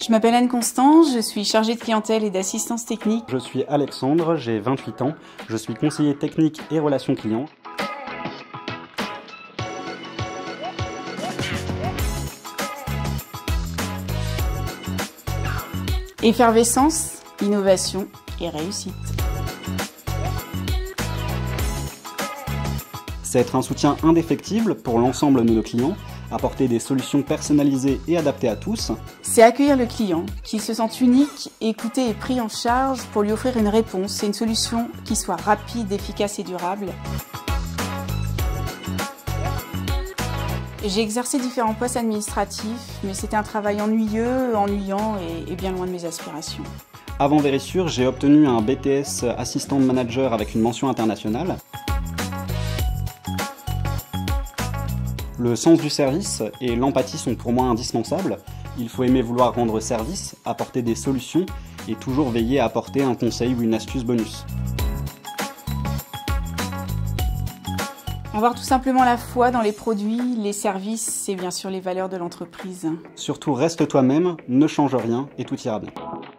Je m'appelle Anne-Constance, je suis chargée de clientèle et d'assistance technique. Je suis Alexandre, j'ai 28 ans, je suis conseiller technique et relations clients. Effervescence, innovation et réussite. C'est être un soutien indéfectible pour l'ensemble de nos clients, apporter des solutions personnalisées et adaptées à tous. C'est accueillir le client, qu'il se sente unique, écouté et pris en charge pour lui offrir une réponse et une solution qui soit rapide, efficace et durable. J'ai exercé différents postes administratifs, mais c'était un travail ennuyeux, ennuyant et bien loin de mes aspirations. Avant Verisure, j'ai obtenu un BTS assistant manager avec une mention internationale. Le sens du service et l'empathie sont pour moi indispensables. Il faut aimer vouloir rendre service, apporter des solutions et toujours veiller à apporter un conseil ou une astuce bonus. Avoir tout simplement la foi dans les produits, les services et bien sûr les valeurs de l'entreprise. Surtout reste toi-même, ne change rien et tout ira bien.